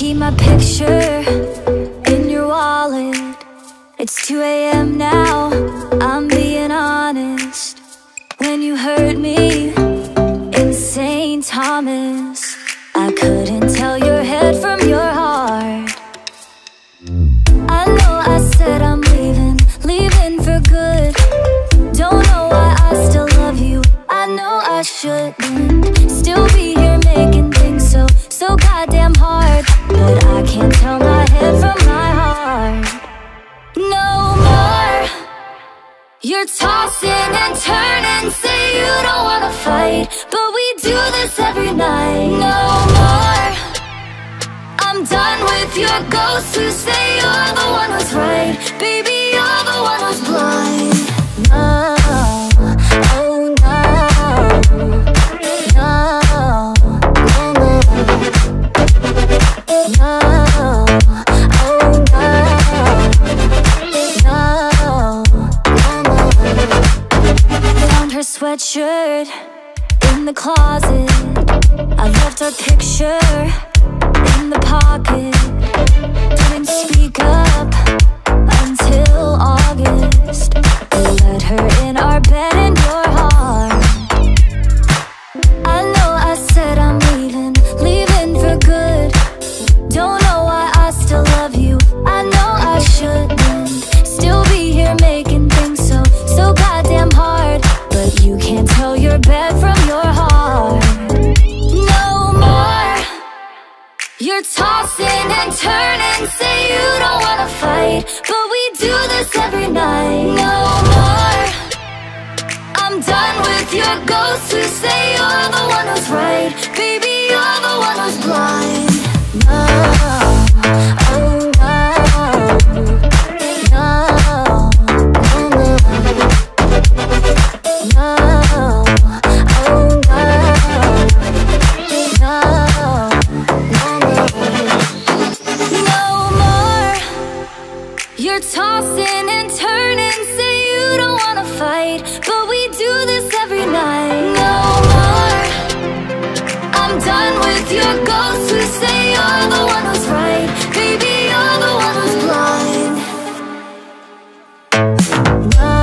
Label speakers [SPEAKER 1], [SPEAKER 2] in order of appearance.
[SPEAKER 1] keep my picture in your wallet. It's 2 a.m. now, I'm being honest. When you hurt me in St. Thomas, I couldn't tell your head from your heart. I know I said I'm leaving for good. Don't know why I still love you, I know I shouldn't. Still be here making things so goddamn hard. But I can't tell my head from my heart. No more. You're tossing and turning, say you don't wanna fight, but we do this every night. No more. I'm done with your ghosts who say you're the one who's right. Baby, you're the one who's blind. No, oh no, no, no, no, no, oh no, no, no. Found her sweatshirt in the closet. I left our picture in the pocket. Didn't speak up until August. We let her in our bed in your heart. I know I said I'm leaving for good. Don't know why I still love you, I know I shouldn't. Still be here making things so goddamn hard. But you can't tell your bed from your heart. No more. You're tossing and turning, say you don't wanna fight, but we do this every night. No more. I'm done with your ghosts who say you're the one who's right. Baby, you're the one who's blind. No, oh no, no, no, no, oh no, no, no more. You're tossing and turning, say you don't wanna fight, but we do this every night. No more. I'm done with your ghosts who say you're the one who's right. Baby, you're the one who's blind. No.